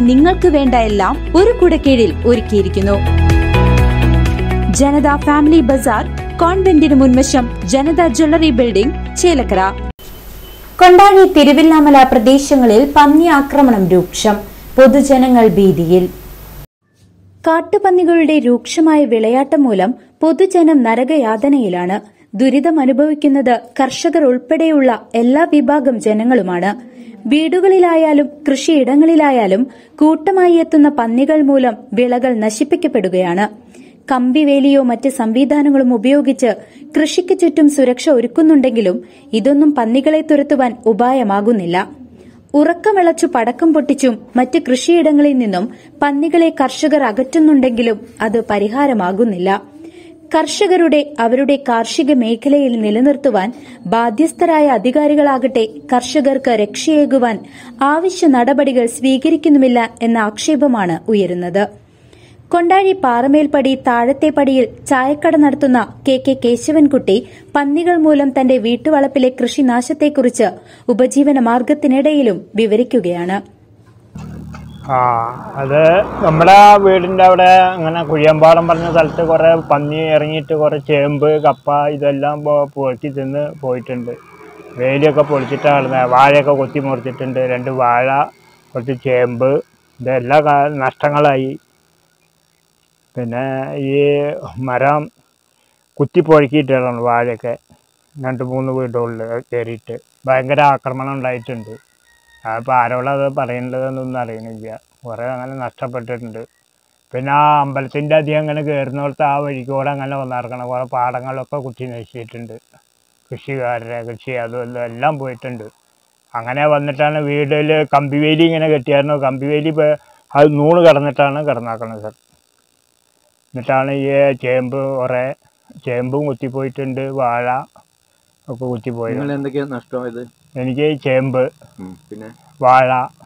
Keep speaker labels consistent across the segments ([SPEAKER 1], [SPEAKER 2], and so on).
[SPEAKER 1] നിങ്ങൾക്ക് വേണ്ട എല്ലാം ഒരു കുടക്കീഴിൽ ഒരുക്കിയിരിക്കുന്നു. ജനത ഫാമിലി ബസാർ, കോൺവെന്റിന് മുൻവശം, ജനത ജ്വല്ലറി ബിൽഡിംഗ്, ചേലക്കര. കൊണ്ടാഴി തിരുവില്ലാമല പ്രദേശങ്ങളിൽ പന്നി ആക്രമണം രൂക്ഷം. പൊതുജനങ്ങൾ ഭീതിയിൽ. കാട്ടുപന്നികളുടെ രൂക്ഷമായ വിളയാട്ടം മൂലം പൊതുജനം നരകയാതനയിലാണ്. ദുരിതം അനുഭവിക്കുന്നത് കർഷകർ ഉൾപ്പെടെയുള്ള എല്ലാ വിഭാഗം ജനങ്ങളുമാണ്. വീടുകളിലായാലും കൃഷിയിടങ്ങളിലായാലും കൂട്ടമായി എത്തുന്ന പന്നികൾ മൂലം വിളകൾ നശിപ്പിക്കപ്പെടുകയാണ്. കമ്പിവേലിയോ മറ്റ് സംവിധാനങ്ങളും ഉപയോഗിച്ച് കൃഷിക്ക് ചുറ്റും സുരക്ഷ ഒരുക്കുന്നുണ്ടെങ്കിലും ഇതൊന്നും പന്നികളെ തുരത്തുവാൻ ഉപായമാകുന്നില്ല. ഉറക്കമിളച്ചു പടക്കം പൊട്ടിച്ചും മറ്റ് കൃഷിയിടങ്ങളിൽ നിന്നും പന്നികളെ കർഷകർ അകറ്റുന്നുണ്ടെങ്കിലും അത് പരിഹാരമാകുന്നില്ല. കർഷകരുടെ അവരുടെ കാർഷിക മേഖലയിൽ നിലനിർത്തുവാൻ ബാധ്യസ്ഥരായ അധികാരികളാകട്ടെ കർഷകർക്ക് രക്ഷയേകുവാൻ ആവശ്യ നടപടികൾ സ്വീകരിക്കുന്നുമില്ല എന്ന ആക്ഷേപമാണ് ഉയരുന്നത്. കൊണ്ടാഴി പാറമേൽപ്പടി താഴത്തെപ്പടിയിൽ ചായക്കട നടത്തുന്ന കെ കേശവൻകുട്ടി പന്നികൾ മൂലം തന്റെ വീട്ടുവളപ്പിലെ കൃഷിനാശത്തെക്കുറിച്ച് ഉപജീവന മാർഗത്തിനിടയിലും വിവരിക്കുകയാണ്.
[SPEAKER 2] അത് നമ്മുടെ വീടിന്റെ അവിടെ അങ്ങനെ കുഴിയമ്പാടം പറഞ്ഞ സ്ഥലത്ത് കുറെ പന്നി ഇറങ്ങിയിട്ട് കുറെ ചേമ്പ്, കപ്പ ഇതെല്ലാം പൊളിച്ച് തിന്ന് പോയിട്ടുണ്ട്. വേലിയൊക്കെ പൊളിച്ചിട്ടാണ്, വാഴയൊക്കെ കൊത്തി മുറിച്ചിട്ടുണ്ട്. 2 വാഴ, കുറച്ച് ചേമ്പ്, ഇതെല്ലാം നഷ്ടങ്ങളായി. പിന്നെ ഈ മരം കുത്തി പൊഴുക്കിയിട്ടാണ് വാഴയൊക്കെ 2-3 വീടുകളിൽ കയറിയിട്ട് ഭയങ്കര ആക്രമണം ഉണ്ടായിട്ടുണ്ട്. അപ്പോൾ ആരോടത് പറയുന്നതെന്നൊന്നും അറിയണില്ല. കുറേ അങ്ങനെ നഷ്ടപ്പെട്ടിട്ടുണ്ട്. പിന്നെ ആ അമ്പലത്തിൻ്റെ അധികം അങ്ങനെ കയറുന്നിടത്ത് ആ വഴിക്കൂടെ അങ്ങനെ വന്നിറങ്ങണം. കുറേ പാടങ്ങളൊക്കെ കുത്തി നശിച്ചിട്ടുണ്ട്. കൃഷിക്കാരുടെ കൃഷി അതും എല്ലാം പോയിട്ടുണ്ട്. അങ്ങനെ വന്നിട്ടാണ് വീട്ടിൽ കമ്പിവേലി ഇങ്ങനെ കെട്ടിയായിരുന്നു. കമ്പിവേലി അത് നൂണ് കിടന്നിട്ടാണ് കിടന്നാക്കുന്നത് സാർ. എന്നിട്ടാണ് ഈ ചേമ്പ് കുറേ ചേമ്പും കുത്തിപ്പോയിട്ടുണ്ട്, വാഴ ഒക്കെ കുത്തിപ്പോയി.
[SPEAKER 3] എന്തൊക്കെയാണ് നഷ്ടമായത്?
[SPEAKER 2] എനിക്ക് ചേമ്പ്,
[SPEAKER 3] പിന്നെ
[SPEAKER 2] വാഴ.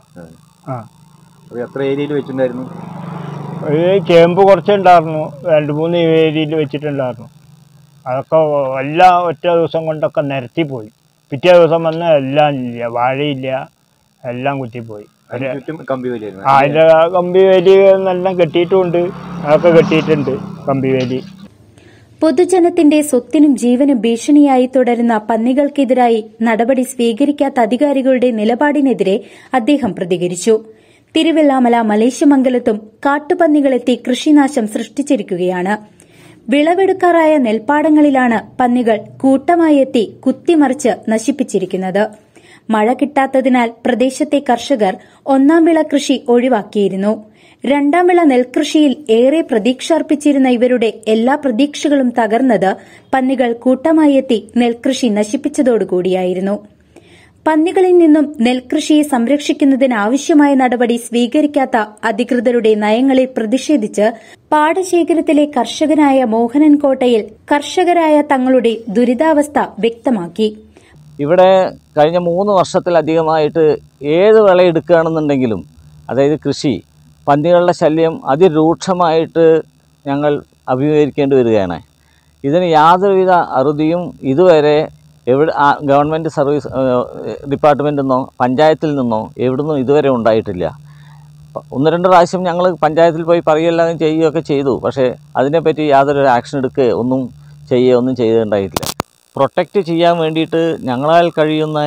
[SPEAKER 3] എത്ര ഏരിയയിൽ വെച്ചിട്ടുണ്ടായിരുന്നു?
[SPEAKER 2] ഒരു ചേമ്പ് കുറച്ചുണ്ടായിരുന്നു, 2-3 ഏരിയയിൽ വെച്ചിട്ടുണ്ടായിരുന്നു. അതൊക്കെ എല്ലാം ഒറ്റ ദിവസം കൊണ്ടൊക്കെ നിരത്തിപ്പോയി. പിറ്റേ ദിവസം വന്ന് എല്ലാം ഇല്ല, വാഴയില്ല, എല്ലാം കുത്തിപ്പോയി. അതിൻ്റെ കമ്പിവേലി നല്ല കെട്ടിയിട്ടുമുണ്ട്, അതൊക്കെ കെട്ടിയിട്ടുണ്ട് കമ്പിവേലി.
[SPEAKER 1] പൊതുജനത്തിന്റെ സ്വത്തിനും ജീവനും ഭീഷണിയായി തുടരുന്ന പന്നികൾക്കെതിരായി നടപടി സ്വീകരിക്കാത്ത അധികാരികളുടെ നിലപാടിനെതിരെ അദ്ദേഹം പ്രതികരിച്ചു. തിരുവില്ലാമല മലേശ്യമംഗലത്തും കാട്ടുപന്നികളെത്തി കൃഷിനാശം സൃഷ്ടിച്ചിരിക്കുകയാണ്. വിളവെടുക്കാറായ നെൽപ്പാടങ്ങളിലാണ് പന്നികൾ കൂട്ടമായി എത്തി കുത്തിമറിച്ച് നശിപ്പിച്ചിരിക്കുന്നത്. മഴ കിട്ടാത്തതിനാൽ പ്രദേശത്തെ കർഷകർ 1-ാം വിള കൃഷി ഒഴിവാക്കിയിരുന്നു. 2-ാം വിള നെൽകൃഷിയിൽ ഏറെ പ്രതീക്ഷ അർപ്പിച്ചിരുന്ന ഇവരുടെ എല്ലാ പ്രതീക്ഷകളും തകർന്നത് പന്നികൾ കൂട്ടമായി എത്തി നെൽകൃഷി നശിപ്പിച്ചതോടുകൂടിയായിരുന്നു. പന്നികളിൽ നിന്നും നെൽകൃഷിയെ സംരക്ഷിക്കുന്നതിനാവശ്യമായ നടപടി സ്വീകരിക്കാത്ത അധികൃതരുടെ നയങ്ങളിൽ പ്രതിഷേധിച്ച് പാടശേഖരത്തിലെ കർഷകനായ മോഹനൻ കോട്ടയിൽ കർഷകരായ തങ്ങളുടെ ദുരിതാവസ്ഥ വ്യക്തമാക്കി.
[SPEAKER 4] ഇവിടെ കഴിഞ്ഞ 3 വർഷത്തിലധികമായിട്ട് ഏത് വിളയെടുക്കുകയാണെന്നുണ്ടെങ്കിലും, അതായത് കൃഷി, പന്നികളുടെ ശല്യം അതിരൂക്ഷമായിട്ട് ഞങ്ങൾ അഭിമുഖീകരിക്കേണ്ടി വരികയാണ്. ഇതിന് യാതൊരുവിധ അറുതിയും ഇതുവരെ ഗവൺമെൻറ് സർവീസ് ഡിപ്പാർട്ട്മെൻറ്റിൽ നിന്നോ പഞ്ചായത്തിൽ നിന്നോ എവിടുന്നും ഇതുവരെ ഉണ്ടായിട്ടില്ല. 1-2 പ്രാവശ്യം ഞങ്ങൾ പഞ്ചായത്തിൽ പോയി പറയുകയെല്ലാം ചെയ്യുകയൊക്കെ ചെയ്തു. പക്ഷേ അതിനെപ്പറ്റി യാതൊരു ആക്ഷൻ എടുക്കുകയോ ഒന്നും ചെയ്തിട്ടുണ്ടായിട്ടില്ല. പ്രൊട്ടക്റ്റ് ചെയ്യാൻ വേണ്ടിയിട്ട് ഞങ്ങളാൽ കഴിയുന്ന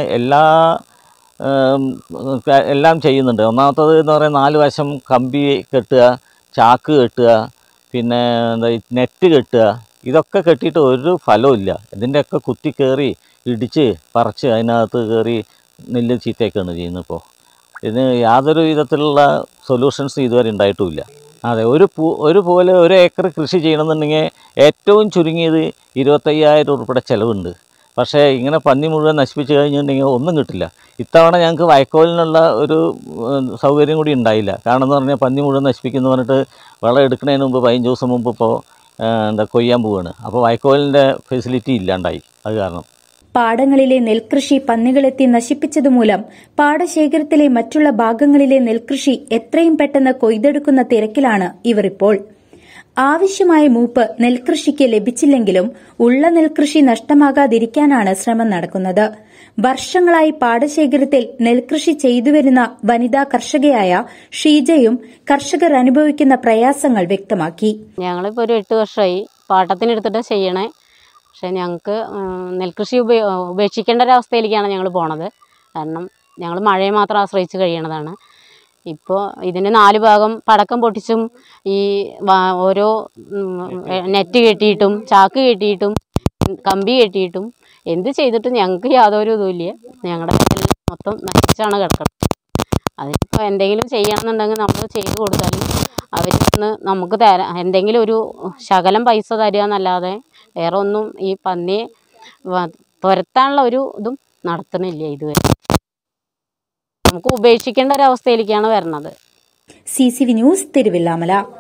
[SPEAKER 4] എല്ലാം ചെയ്യുന്നുണ്ട്. ഒന്നാമത്തത് എന്ന് പറയുന്നത് 4 വശം കമ്പി കെട്ടുക, ചാക്ക് കെട്ടുക, പിന്നെ നെറ്റ് കെട്ടുക. ഇതൊക്കെ കെട്ടിയിട്ട് ഒരു ഫലവുമില്ല. ഇതിൻ്റെയൊക്കെ കുത്തി കയറി ഇടിച്ച് പറിച്ച് അതിനകത്ത് കയറി നെല്ല് ചീത്തയൊക്കെയാണ് ചെയ്യുന്നത്. ഇപ്പോൾ ഇതിന് യാതൊരു വിധത്തിലുള്ള സൊല്യൂഷൻസ് ഇതുവരെ ഉണ്ടായിട്ടുമില്ല. അതെ, ഒരു ഏക്കർ കൃഷി ചെയ്യണമെന്നുണ്ടെങ്കിൽ ഏറ്റവും ചുരുങ്ങിയത് 25,000 രൂപയുടെ ചിലവുണ്ട്. പക്ഷേ ഇങ്ങനെ പന്നി മുഴുവൻ നശിപ്പിച്ച് കഴിഞ്ഞിട്ടുണ്ടെങ്കിൽ ഒന്നും കിട്ടില്ല. ഇത്തവണ ഞങ്ങൾക്ക് വൈക്കോലിനുള്ള ഒരു സൗകര്യം കൂടി ഉണ്ടായില്ല. കാരണം എന്ന് പറഞ്ഞാൽ പന്നി മുഴുവൻ നശിപ്പിക്കുന്നു പറഞ്ഞിട്ട് വിള എടുക്കുന്നതിന് മുമ്പ് 15 ദിവസം മുമ്പ് ഇപ്പോൾ കൊയ്യാൻ പോവുകയാണ്. അപ്പോൾ വൈക്കോലിൻ്റെ ഫെസിലിറ്റി ഇല്ലാണ്ടായി. അത് കാരണം
[SPEAKER 1] പാടങ്ങളിലെ നെൽകൃഷി പന്നികളെത്തി നശിപ്പിച്ചതുമൂലം പാടശേഖരത്തിലെ മറ്റുള്ള ഭാഗങ്ങളിലെ നെൽകൃഷി എത്രയും പെട്ടെന്ന് കൊയ്തെടുക്കുന്ന തിരക്കിലാണ് ഇവർ ഇപ്പോൾ. ആവശ്യമായ മൂപ്പ് നെൽകൃഷിക്ക് ലഭിച്ചില്ലെങ്കിലും ഉള്ള നെൽകൃഷി നഷ്ടമാകാതിരിക്കാനാണ് ശ്രമം നടക്കുന്നത്. വർഷങ്ങളായി പാടശേഖരത്തിൽ നെൽകൃഷി ചെയ്തുവരുന്ന വനിതാ കർഷകയായ ഷീജയും കർഷകർ അനുഭവിക്കുന്ന പ്രയാസങ്ങൾ വ്യക്തമാക്കി.
[SPEAKER 5] ഞങ്ങളിപ്പോൾ ഒരു 8 വർഷമായി പാട്ടത്തിനെടുത്തിട്ട് ചെയ്യണേ. പക്ഷെ ഞങ്ങൾക്ക് നെൽകൃഷി ഉപേക്ഷിക്കേണ്ട ഒരവസ്ഥയിലേക്കാണ് ഞങ്ങൾ പോണത്. കാരണം ഞങ്ങൾ മഴയെ മാത്രം ആശ്രയിച്ച് കഴിയണതാണ്. ഇപ്പോൾ ഇതിന് 4 ഭാഗം പടക്കം പൊട്ടിച്ചും ഈ ഓരോ നെറ്റ് കെട്ടിയിട്ടും ചാക്ക് കെട്ടിയിട്ടും കമ്പി കെട്ടിയിട്ടും എന്ത് ചെയ്തിട്ടും ഞങ്ങൾക്ക് യാതൊരു ഇതുമില്ല. ഞങ്ങളുടെ എല്ലാം മൊത്തം നശിച്ചാണ് കിടക്കുന്നത്. അതിനിപ്പോൾ എന്തെങ്കിലും ചെയ്യണമെന്നുണ്ടെങ്കിൽ നമ്മൾ ചെയ്ത് കൊടുത്താലും അവർ നമുക്ക് എന്തെങ്കിലും ഒരു ശകലം പൈസ തരിക എന്നല്ലാതെ വേറെ ഒന്നും ഈ പന്നിയെ തുരത്താനുള്ള ഒരു ഇതും നടത്തുന്നില്ല ഇതുവരെ. നമുക്ക് ഉപേക്ഷിക്കേണ്ട ഒരവസ്ഥയിലേക്കാണ് വരുന്നത്.
[SPEAKER 1] CCV news, Thiruvilwamala.